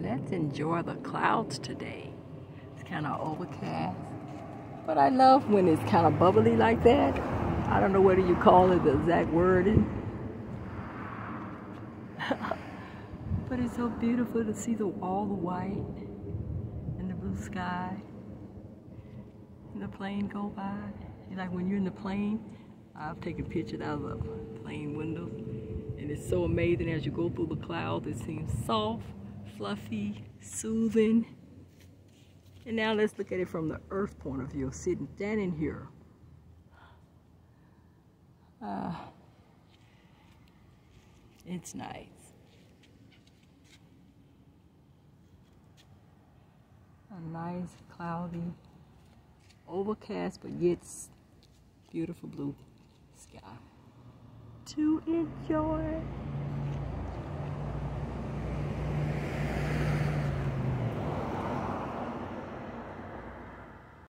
Let's enjoy the clouds today. It's kind of overcast, but I love when it's kind of bubbly like that. I don't know whether you call it the exact wording, but it's so beautiful to see all the white and the blue sky and the plane go by. And like when you're in the plane, I've taken pictures out of the plane windows, and it's so amazing as you go through the clouds. It seems soft, fluffy, soothing. And now let's look at it from the earth point of view, standing here. It's nice. A nice, cloudy, overcast, but yet beautiful blue sky to enjoy.